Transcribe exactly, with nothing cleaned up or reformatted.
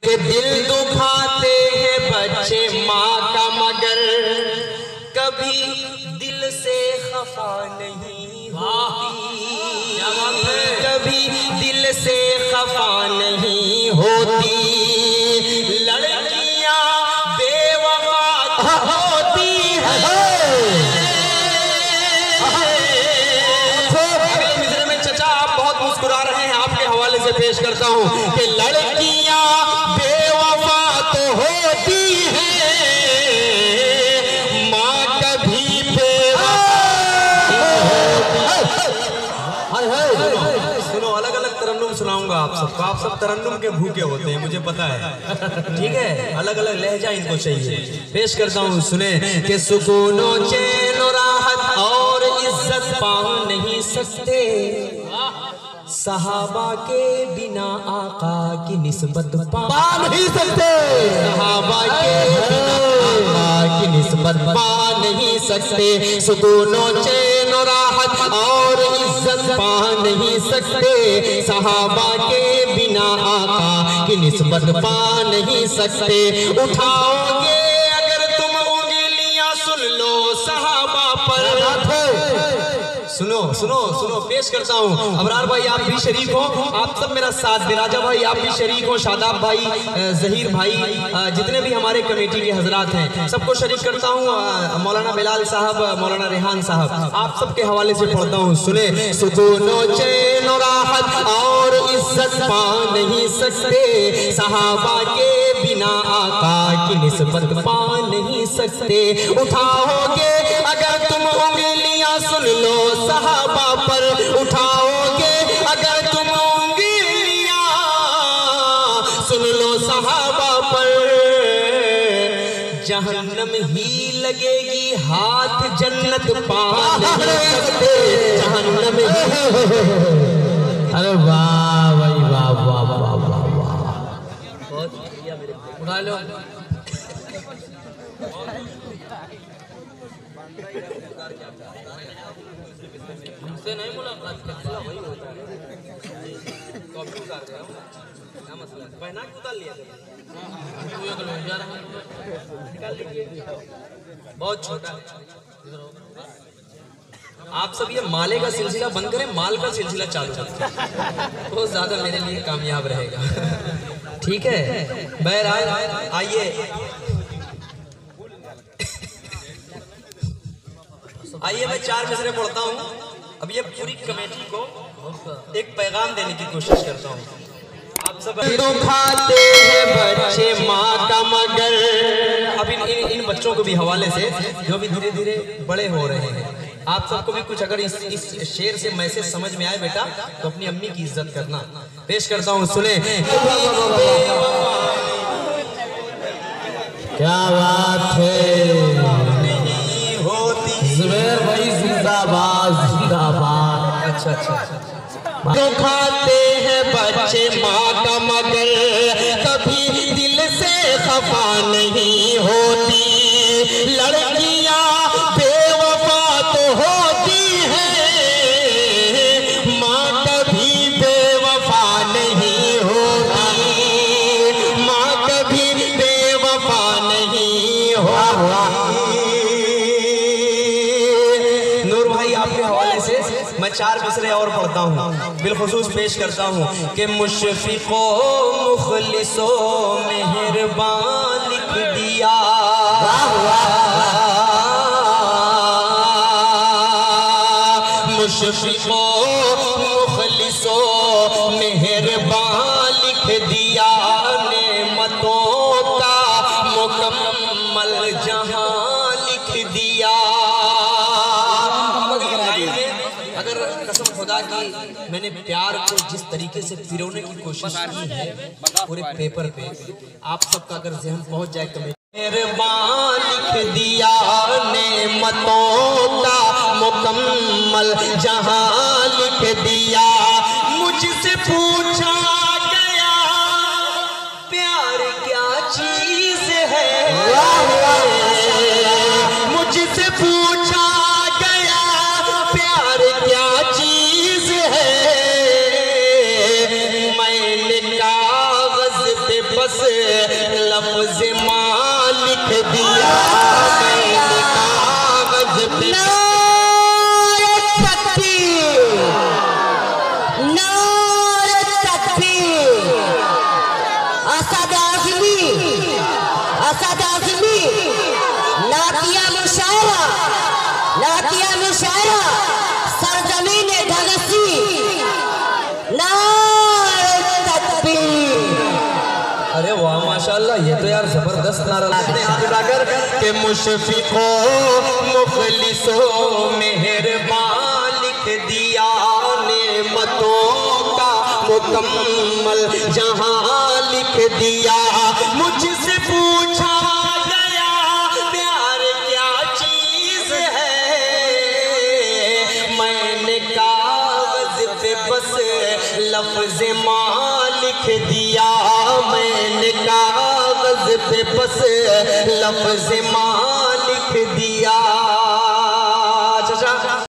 के दिल दुखाते हैं बच्चे माँ का, मगर कभी दिल से खफा नहीं होती, कभी दिल से खफा नहीं होती। लड़कियां बेवफा होती हैं। अगले मिसरे में चचा आप बहुत मुस्कुरा रहे हैं, आपके हवाले से पेश करता हूँ कि लड़कियां बेवफा तो होती हैं, माँ कभी बेवफा। सुनो, अलग अलग तरन्नुम सुनाऊंगा आप सबको। आप सब तरन्नुम के भूखे होते हैं, मुझे पता है, ठीक है। अलग अलग लहजा इनको चाहिए। पेश करता हूँ, सुने कि सुकूनो चैन राहत और इज्जत पा नहीं सकते, सहाबा के बिना आका की निस्बत पा नहीं सकते, सहाबा के बिना आका की निस्बत पा नहीं सकते। सुकूनो चैन राहत और इज्जत पा नहीं सकते, सहाबा के बिना आका की निस्बत पा नहीं सकते। उठाओगे अगर तुम उंगलियां, सुन लो सहाबा पर। सुनो सुनो सुनो, पेश करता हूँ। अबरार भाई आप भी शरीक हो, आप सब मेरा साथ दे। राजा भाई आप भी शरीक हो, शादाब भाई, जहीर भाई, जितने भी हमारे कमेटी के हजरात हैं, सबको शरीक करता हूँ। मौलाना बिलाल साहब, मौलाना रेहान साहब, आप सबके हवाले से पढ़ता हूँ। सुने, सुकूनो चैन राहत और इज्जत पा नहीं सकते, सहाबा के बिना आका की निस्बत पा नहीं सकते। उठाओगे अगर तुम उंगलियां, सुन लो सहाबा पर। उठाओगे अगर तुम उंगलियां, सुन लो सहाबा पर। जहन्नम ही लगेगी हाथ, जन्नत पा नहीं सकते, जहन्नम ही। अरे वाह भाई वाह वाह वाह वाह वाह, बहुत बढ़िया मेरे। उठा लो। हमसे नहीं मुलाकात करता, वही होता है। कॉपी उतार रहे हो, क्या मसला है? पहना के उतार लिया निकाल लीजिए, बहुत छोटा। आप सब ये माले का सिलसिला बंद करें, माल का सिलसिला चालू रखें, बहुत ज्यादा मेरे लिए कामयाब रहेगा, ठीक है। बहरहाल आइए आइए मैं चार मिसरे पढ़ता हूँ। अब ये पूरी कमेटी को एक पैगाम देने की कोशिश करता हूँ। आप सब दुखाते हैं बच्चे माँ का, मगर अब इन, इन इन बच्चों को भी हवाले से जो भी धीरे धीरे बड़े हो रहे हैं, आप सबको भी कुछ अगर इस इस शेर से मैसेज समझ में आए बेटा, तो अपनी अम्मी की इज्जत करना। पेश करता हूँ, सुने। क्या बात है, जुबैर भाई जिंदाबाद जिंदाबाद। अच्छा अच्छा। तो खाते हैं बच्चे माँ का, मगर कभी दिल से खफा नहीं होती। लड़कियां बेवफा तो होती हैं, माँ कभी बेवफा नहीं होती, माँ कभी बेवफा नहीं होती। आपके हवाले से मैं चार मिसरे और पढ़ता हूँ, बिलखुसूस पेश करता हूँ कि मुशफ़िक़ो मुखलिसो मेहरबान लिख दिया, मुशफ़िक़ो मुखलिसो मेहरबान लिख दिया, नेमतों का मुकम्मल जहां लिख दिया। अगर कसम खुदा की मैंने प्यार को जिस तरीके से पिरोने की कोशिश की है पूरे पेपर पे, आप सबका अगर ज़हन पहुंच जाए तो मेहरबान लिख दिया, नेमतों का मुकम्मल जहां लिख दिया। मुझसे पूछा गया प्यार क्या चीज है, मुझसे पूछा गया प्यार क्या चीज है, मैंने कागज पे बस लफ्ज मां लिख दिया मैंने कागज पे। नारे तकबीर, नारे तकबीर। असद आज़मी, असद आज़मी नातिया मुशायरा, नातिया मुशायरा सरजमीन ढगसी। नारे तकबीर। अरे वाह माशाल्लाह, ये तो यार जबरदस्त नारा लगाते हैं हाथ उठाकर के मुशफिको मुखलिसो मेहरबान लिख दिया नेमतों का मुकम्मल जहां लिख दिया। मुझसे पूछा गया प्यार क्या चीज है, मैंने कागज पे बस लफ्ज मां लिख दिया मैंने कागज पे बस लफ्ज मां लिख दिया।